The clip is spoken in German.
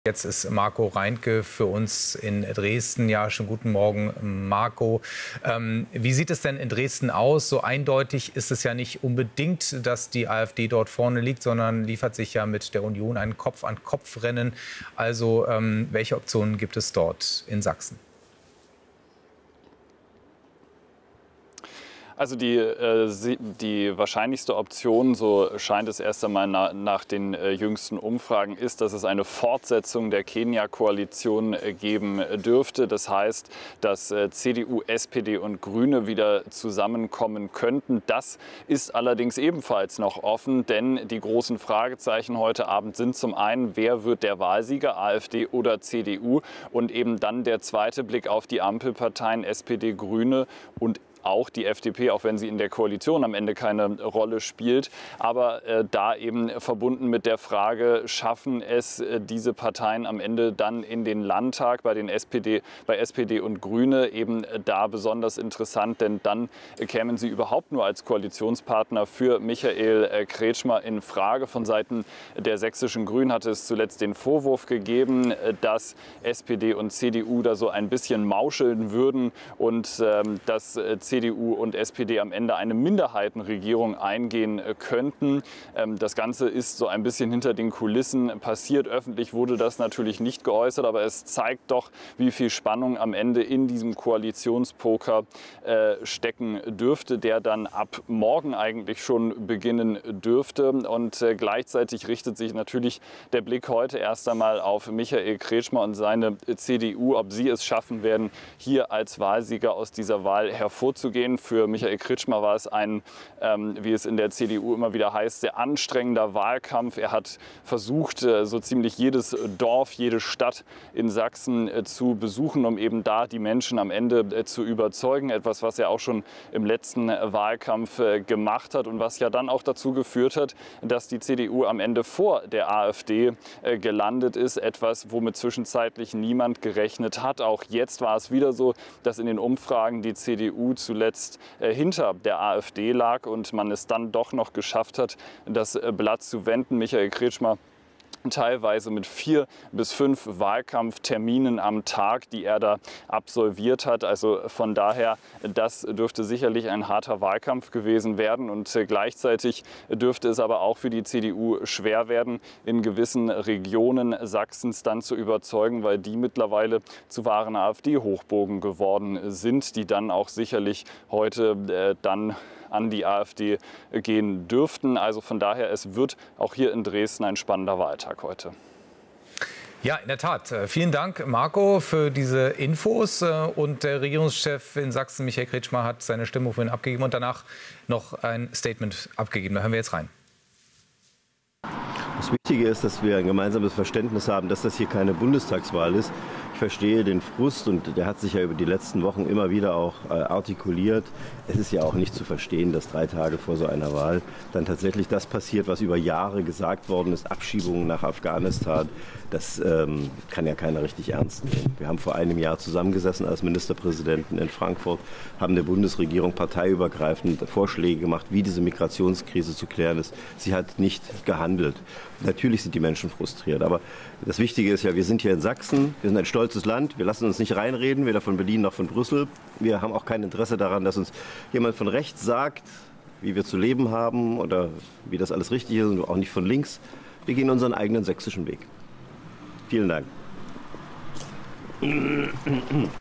Jetzt ist Marco Reintke für uns in Dresden. Ja, schon guten Morgen, Marco. Wie sieht es denn in Dresden aus? So eindeutig ist es ja nicht unbedingt, dass die AfD dort vorne liegt, sondern liefert sich ja mit der Union ein Kopf-an-Kopf-Rennen. Also welche Optionen gibt es dort in Sachsen? Also die wahrscheinlichste Option, so scheint es erst einmal nach den jüngsten Umfragen, ist, dass es eine Fortsetzung der Kenia-Koalition geben dürfte. Das heißt, dass CDU, SPD und Grüne wieder zusammenkommen könnten. Das ist allerdings ebenfalls noch offen, denn die großen Fragezeichen heute Abend sind zum einen, wer wird der Wahlsieger, AfD oder CDU? Und eben dann der zweite Blick auf die Ampelparteien SPD, Grüne und auch die FDP, auch wenn sie in der Koalition am Ende keine Rolle spielt. Aber da eben verbunden mit der Frage, schaffen es diese Parteien am Ende dann in den Landtag bei SPD und Grüne eben da besonders interessant, denn dann kämen sie überhaupt nur als Koalitionspartner für Michael Kretschmer in Frage. Von Seiten der sächsischen Grünen hatte es zuletzt den Vorwurf gegeben, dass SPD und CDU da so ein bisschen mauscheln würden und dass CDU und SPD am Ende eine Minderheitenregierung eingehen könnten. Das Ganze ist so ein bisschen hinter den Kulissen passiert. Öffentlich wurde das natürlich nicht geäußert, aber es zeigt doch, wie viel Spannung am Ende in diesem Koalitionspoker stecken dürfte, der dann ab morgen eigentlich schon beginnen dürfte. Und gleichzeitig richtet sich natürlich der Blick heute erst einmal auf Michael Kretschmer und seine CDU, ob sie es schaffen werden, hier als Wahlsieger aus dieser Wahl hervorzugehen. Für Michael Kretschmer war es ein, wie es in der CDU immer wieder heißt, sehr anstrengender Wahlkampf. Er hat versucht, so ziemlich jedes Dorf, jede Stadt in Sachsen zu besuchen, um eben da die Menschen am Ende zu überzeugen. Etwas, was er auch schon im letzten Wahlkampf gemacht hat und was ja dann auch dazu geführt hat, dass die CDU am Ende vor der AfD gelandet ist. Etwas, womit zwischenzeitlich niemand gerechnet hat. Auch jetzt war es wieder so, dass in den Umfragen die CDU zuletzt hinter der AfD lag und man es dann doch noch geschafft hat, das Blatt zu wenden. Michael Kretschmer teilweise mit 4 bis 5 Wahlkampfterminen am Tag, die er da absolviert hat. Also von daher, das dürfte sicherlich ein harter Wahlkampf gewesen werden. Und gleichzeitig dürfte es aber auch für die CDU schwer werden, in gewissen Regionen Sachsens dann zu überzeugen, weil die mittlerweile zu wahren AfD-Hochburgen geworden sind, die dann auch sicherlich heute dann an die AfD gehen dürften. Also von daher, es wird auch hier in Dresden ein spannender Wahltag heute. Ja, in der Tat. Vielen Dank, Marco, für diese Infos. Und der Regierungschef in Sachsen, Michael Kretschmer, hat seine Stimme vorhin abgegeben und danach noch ein Statement abgegeben. Da hören wir jetzt rein. Das Wichtige ist, dass wir ein gemeinsames Verständnis haben, dass das hier keine Bundestagswahl ist. Ich verstehe den Frust und der hat sich ja über die letzten Wochen immer wieder auch artikuliert. Es ist ja auch nicht zu verstehen, dass 3 Tage vor so einer Wahl dann tatsächlich das passiert, was über Jahre gesagt worden ist, Abschiebungen nach Afghanistan. Das kann ja keiner richtig ernst nehmen. Wir haben vor einem Jahr zusammengesessen als Ministerpräsidenten in Frankfurt, haben der Bundesregierung parteiübergreifend Vorschläge gemacht, wie diese Migrationskrise zu klären ist. Sie hat nicht gehandelt. Natürlich sind die Menschen frustriert, aber das Wichtige ist ja, wir sind hier in Sachsen, wir sind ein stolzes Land, wir lassen uns nicht reinreden, weder von Berlin noch von Brüssel. Wir haben auch kein Interesse daran, dass uns jemand von rechts sagt, wie wir zu leben haben oder wie das alles richtig ist, und auch nicht von links. Wir gehen unseren eigenen sächsischen Weg. Vielen Dank.